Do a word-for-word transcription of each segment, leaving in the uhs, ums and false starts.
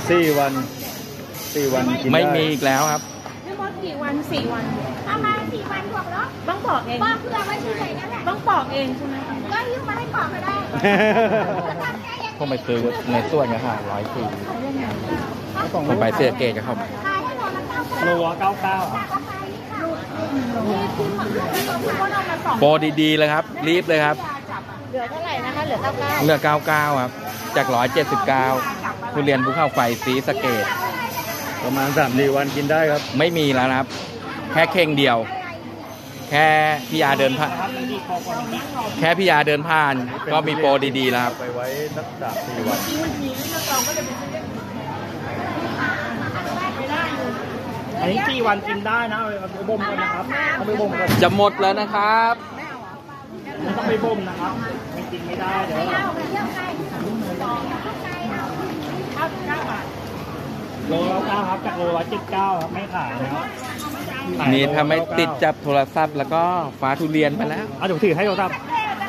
สี่วันสี่วันกินได้ไม่มีอีกแล้วครับไม่หมดกี่วันสี่วันประมาณสี่วันบวกลบต้องปอกเองปอกเพื่อไว้ที่ไหนนั่นแหละต้องปอกเองใช่ไหมก็ยิ้มมาให้ปอกก็ได้ผมไปซื้อในส่วนเนี่ยค่ะร้อยสี่ผมไปเสื้อเกจกับเขาขายให้โลละเก้าเก้าโลละเก้าเก้าโปรดีๆเลยครับรีบเลยครับเหลือเท่าไหร่นะคะเหลือเก้าเก้าเหลือเก้าเก้าครับจากร้อยเจ็ดสิบเก้าทุเรียนภูเขาไฟสีสะเกดประมาณสามสี่วันกินได้ครับไม่มีแล้วนะครับแค่เข่งเดียวแค่พี่ยาเดินผ่านแค่พี่ยาเดินผ่านก็มีโปรดีๆแล้วครับไปไว้สักสามสี่วันอันนี้สี่วันกินได้นะเอาไปบ่มกันนะครับเอาไปบ่มกันจะหมดแล้วนะครับมันต้องไปบ่มนะครับไม่กินไม่ได้เดี๋ยวโลละเก้าครับจากโลละเจ็ดเก้าครับไม่ขายนะครับนี่ถ้าไม่ติดจับโทรศัพท์แล้วก็ฟ้าทุเรียนไปแล้วเอาถุงถือให้โทรศัพท์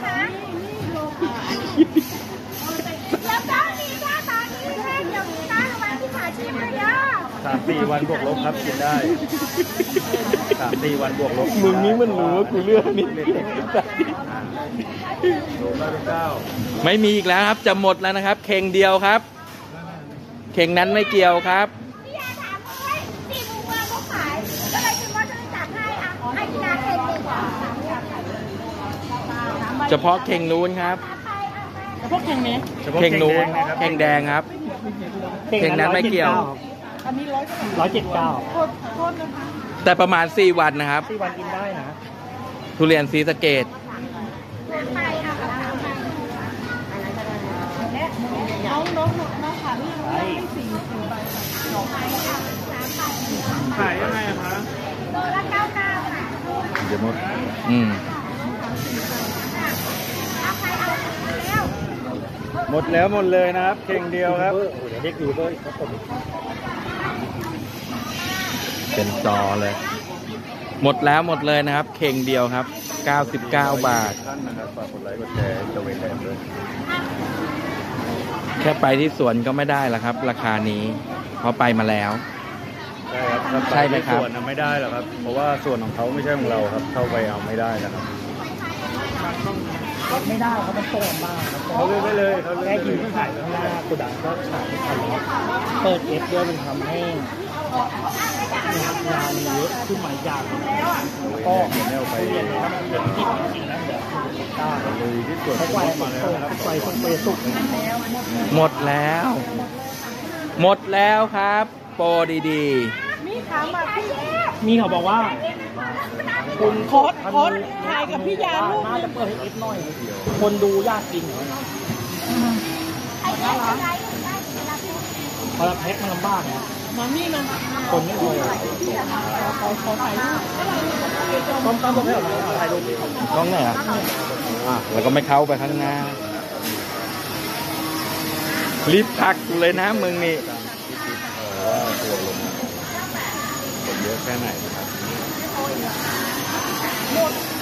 แล้วก็มีแค่ตอนนี้แค่เดี๋ยวนี้นะวันที่ขาชิมเลยอ่ะสามสี่วันบวกลบครับกินได้สามสี่วันบวกลบมึงนี้มันรู้ว่ากูเลือกนี่โลละเก้าไม่มีอีกแล้วครับจะหมดแล้วนะครับเข่งเดียวครับเข่งนั้นไม่เกี่ยวครับพี่ยาถามว่าสี่โมงวันเขาขายก็เลยคิดว่าจะจัดให้อ่ะให้พี่ยาเข่งดีกว่าเฉพาะเข่งนู้นครับเฉพาะเข่งนี้เข่งนู้นเข่งแดงครับเข่งนั้นไม่เกี่ยวอันนี้ร้อยร้อยเจ็ดเก้าโทษโทษนะคะแต่ประมาณสี่วันนะครับสี่วันกินได้นะทุเรียนศรีสะเกษน้องน้องน้องขาพี่ให้สี่สี่ใบขายยังไงอะคะโลละเก้าเก้าค่ะเดี๋ยวหมดอืมหมดแล้วหมดเลยนะครับเข่งเดียวครับเดี๋ยวเด็กดูด้วยครับผมเป็นจอเลยหมดแล้วหมดเลยนะครับเข่งเดียวครับเก้าสิบเก้าบาทท่านนะครับฝากกดไลค์กดแชร์จะเว้นแรงเลยแค่ไปที่สวนก็ไม่ได้ละครับราคานี้เพราะไปมาแล้วใช่ครับใช่ไหมครับส่วนไม่ได้หรอกครับเพราะว่าส่วนของเขาไม่ใช่ของเราครับเข้าไปเอาไม่ได้นะครับไม่ได้เขาเป็นโป่งมากเขาเลื่อนไปเลยเขาแค่ยืนที่ถ่ายข้างหน้ากูดังก็ฉายไม่ทันแล้วเปิดเอฟด้วยมันทำให้งานเยอะขึ้นหมายยากก็ไปเรียนนะครับเดี๋ยวจิตจริงๆนะเดี๋ยวตาเลยที่ส่วนเขาไกวมาแล้วนะครับไกวคนเปย์สุกหมดแล้วหมดแล้วครับโปรดีๆมีถามมาพี่มีเขาบอกว่าคุณโคตรโคตรถ่ายกับพี่ยาลูกน่าจะเปิดให้เอฟหน่อยคนดูยากกินพอเราแพ็คมันลำบากนะมามี่มาคนไม่พอขอขอถ่ายรูปต้องต้องต้องให้เราถ่ายรูปต้องไหนอ่ะอ่ะแล้วก็ไม่เข้าไปข้างหน้ารีบพักเลยนะมึงนี่ว่าตัวลงคนเยอะแค่ไหนนะครับ